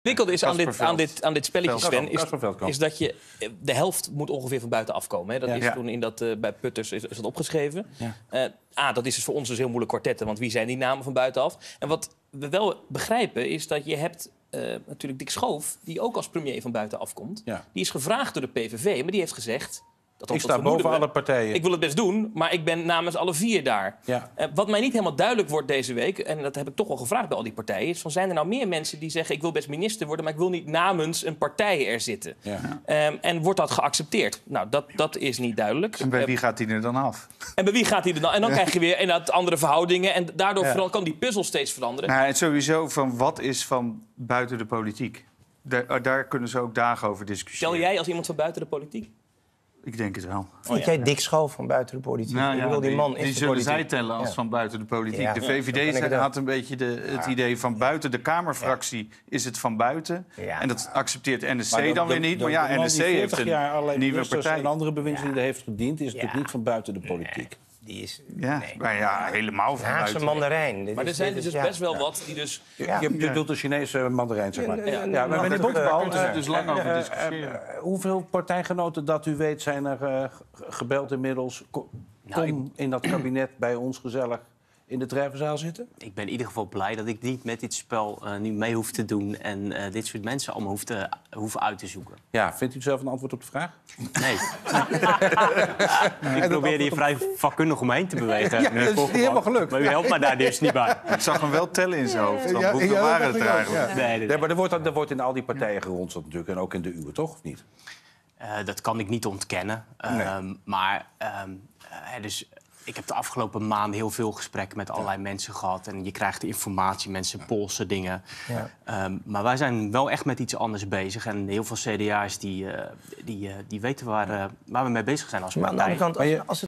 ingewikkeld is aan dit spelletje, Sven, is dat je de helft moet ongeveer van buitenaf komen. Hè? Dat is toen bij Putters is dat opgeschreven. Ja. Dat is dus voor ons dus heel moeilijk kwartetten, want wie zijn die namen van buitenaf? En wat we wel begrijpen is dat je hebt natuurlijk Dick Schoof, die ook als premier van buitenaf komt. Ja. Die is gevraagd door de PVV, maar die heeft gezegd... Ik sta boven alle partijen. Ik wil het best doen, maar ik ben namens alle 4 daar. Ja. Wat mij niet helemaal duidelijk wordt deze week... en dat heb ik toch wel gevraagd bij al die partijen... is van, zijn er nou meer mensen die zeggen... ik wil best minister worden, maar ik wil niet namens een partij er zitten. Ja. En wordt dat geaccepteerd? Nou, dat is niet duidelijk. En bij wie gaat hij er dan af? En bij wie gaat hij er dan? En dan krijg je weer inderdaad andere verhoudingen... en daardoor vooral kan die puzzel steeds veranderen. Nou, en sowieso van wat is van buiten de politiek? Daar kunnen ze ook dagen over discussiëren. Stel jij als iemand van buiten de politiek? Ik denk het wel. Vind jij Dick Schoof van buiten de politiek? Nou, die zullen zij tellen als van buiten de politiek. Ja. De VVD had een beetje het idee van buiten de Kamerfractie is het van buiten. Ja. En dat accepteert NSC dan weer niet. Maar NSC heeft een nieuwe partij. En andere bewindslieden heeft gediend, is natuurlijk niet van buiten de politiek. Die is... maar helemaal van Haagse buiten. mandarijn. Maar er zijn dus best wel wat die dus... Je bedoelt de Chinese mandarijn, zeg maar. Maar met de boekbal kunnen we dus lang over discussiëren. Hoeveel partijgenoten dat u weet zijn er gebeld inmiddels? Kom in dat kabinet bij ons gezellig in de drijvenzaal zitten? Ik ben in ieder geval blij dat ik niet met dit spel nu mee hoef te doen... en dit soort mensen allemaal hoeven uit te zoeken. Ja, vindt u zelf een antwoord op de vraag? Nee. Ik probeerde hier vrij vakkundig omheen te bewegen. Ja, dat is niet helemaal gelukt. Maar u helpt me daar dus niet bij. Ik zag hem wel tellen in zijn hoofd. Hoeveel waren het er eigenlijk? Nee, maar er wordt in al die partijen geronseld natuurlijk. En ook in de uwe, toch? Of niet? Dat kan ik niet ontkennen. Maar dus... Ik heb de afgelopen maanden heel veel gesprekken met allerlei mensen gehad. En je krijgt informatie, mensen polsen dingen. Ja. Maar wij zijn wel echt met iets anders bezig. En heel veel CDA's die weten waar we mee bezig zijn als partij. Maar aan de andere kant, als